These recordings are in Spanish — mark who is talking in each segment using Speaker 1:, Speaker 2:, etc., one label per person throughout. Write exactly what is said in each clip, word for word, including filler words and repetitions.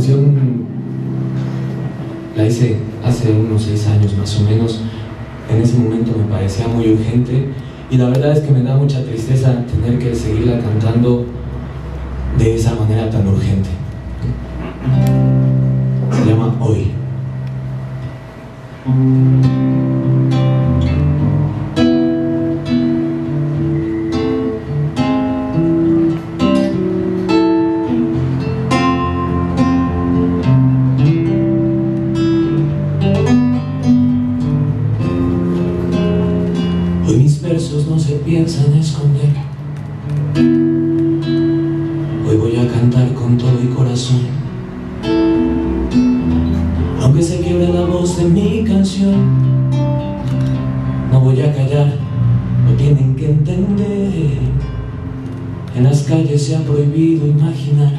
Speaker 1: canción la hice hace unos seis años más o menos. En ese momento me parecía muy urgente y la verdad es que me da mucha tristeza tener que seguirla cantando de esa manera tan urgente. Se llama Hoy. Hoy mis versos no se piensan esconder. Hoy voy a cantar con todo mi corazón. Aunque se quiebre la voz de mi canción, no voy a callar, lo tienen que entender. En las calles se ha prohibido imaginar.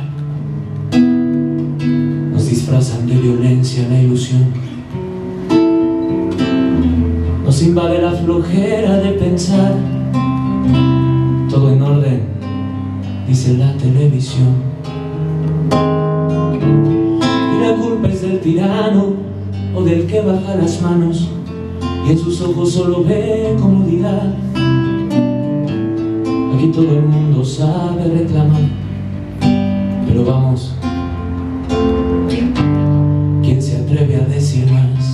Speaker 1: Nos disfrazan de violencia la ilusión. Nos invade la flojera de pensar. Todo en orden, dice la televisión. Y la culpa es del tirano o del que baja las manos y en sus ojos solo ve comodidad. Aquí todo el mundo sabe reclamar, pero vamos, ¿quién se atreve a decir más?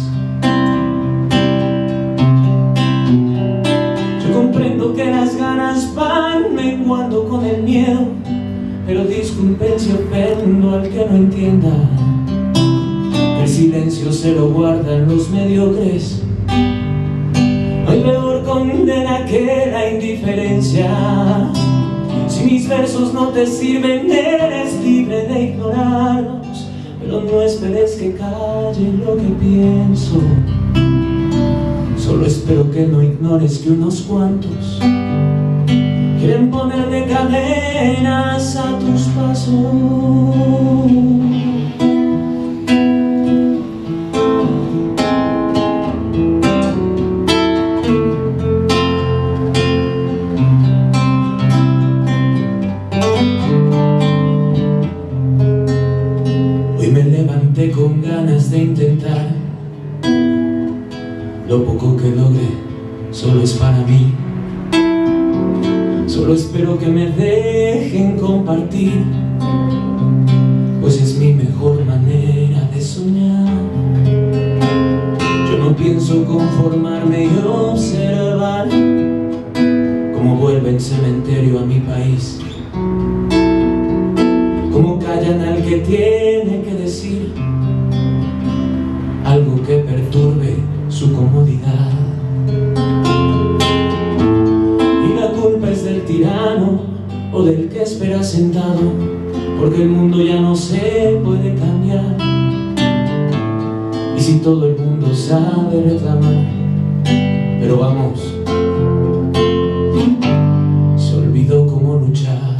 Speaker 1: Yo comprendo que las ganas van menguando con el miedo, pero disculpen si ofendo al que no entienda. El silencio se lo guardan los mediocres. No hay peor condena que la indiferencia. Si mis versos no te sirven, eres libre de ignorarlos, pero no esperes que calle lo que pienso. Solo espero que no ignores que unos cuantos quieren ponerle cadenas a tus pasos. Hoy me levanté con ganas de intentar. Lo poco que logre solo es para mí. Solo espero que me dejen compartir, pues es mi mejor manera de soñar. Yo no pienso conformarme y observar cómo vuelve el cementerio a mi país, cómo callan al que tiene que decir algo que perturbe su comodidad. Y la culpa es del tirano o del que espera sentado, porque el mundo ya no se puede cambiar. Y si todo el mundo sabe reclamar, pero vamos, se olvidó cómo luchar.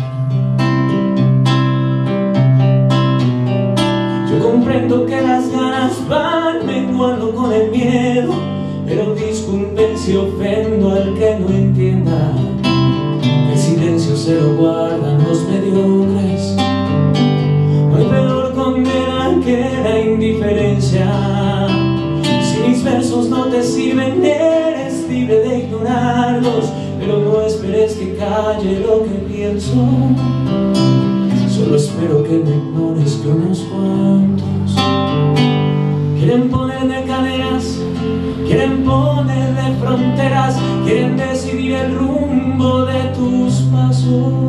Speaker 1: Yo comprendo que las ganas van menguando con el miedo, pero disculpen si ofendo al que no entienda. El silencio se lo guardan los mediocres. No hay peor condena que la indiferencia. Si mis versos no te sirven, eres libre de ignorarlos, pero no esperes que calle lo que pienso. Solo espero que no ignores que unos cuantos quieren ponerle cadenas, quieren ponerle fronteras, quieren decidir el rumbo de tus pasos.